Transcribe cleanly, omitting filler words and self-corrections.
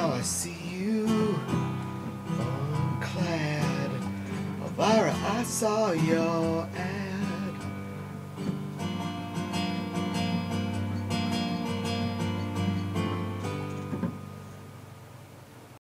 now I see you unclad. Elvira, I saw your ass.